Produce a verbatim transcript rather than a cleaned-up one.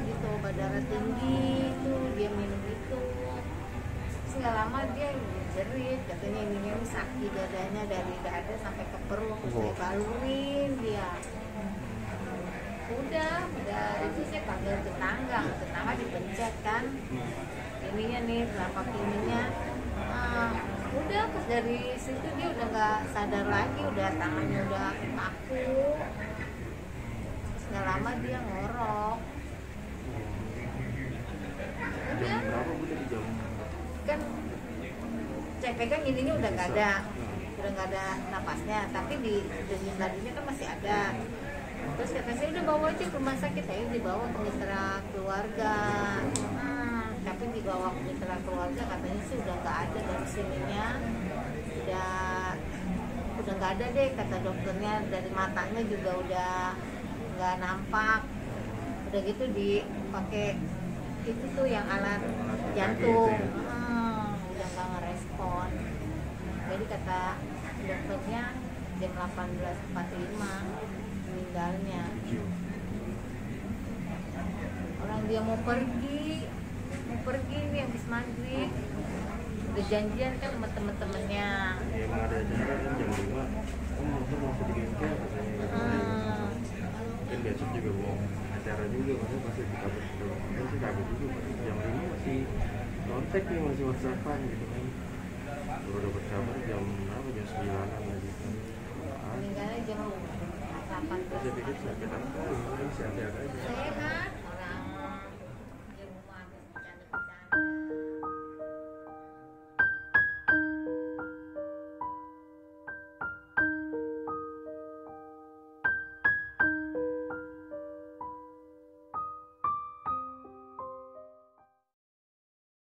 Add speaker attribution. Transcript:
Speaker 1: gitu, obat darah tinggi itu dia minum itu. Terus nggak lama dia jerit, katanya ininya ini sakit dadanya dari dada sampai ke perut. Saya balurin dia. Udah, udah itu saya panggil tetangga, tetangga dipencet kan. Ininya nih, telapak ininya. Nah, udah pas dari situ dia udah nggak sadar lagi, udah tangannya udah kaku. Terus nggak lama dia ngorok. Udah. Kan saya pegang ininya udah nggak ada, udah nggak ada napasnya, tapi di denyut nadinya kan masih ada. Terus kata saya udah bawa aja ke rumah sakit, saya dibawa ke mitra keluarga. Nah, tapi dibawa ke mitra keluarga katanya sih udah nggak ada dari sininya, udah udah nggak ada deh kata dokternya, dari matanya juga udah nggak nampak. Udah gitu dipakai itu tuh yang alat jantung, hmm, udah nggak ngerespon. Jadi kata dokternya jam delapan belas empat puluh lima meninggalnya. Orang dia mau pergi, mau pergi nih habis maghrib. Udah janjian kan sama temen-temennya.
Speaker 2: Ya emang ada acara kan jam lima. Kan motor masih di bengkel katanya.
Speaker 1: Hmm.
Speaker 2: Dan besok juga mau acara juga, makanya pasti dikabar juga. Kan sih kaget juga, jam lima masih kontak nih, masih whatsappan gitu kan. Baru dapat kabar jam berapa, jam sembilanan lagi kan.
Speaker 1: Meninggalnya jam delapan belas.
Speaker 2: Saya pikir sakit apa, ini sehat-sehat aja.
Speaker 1: Sehat.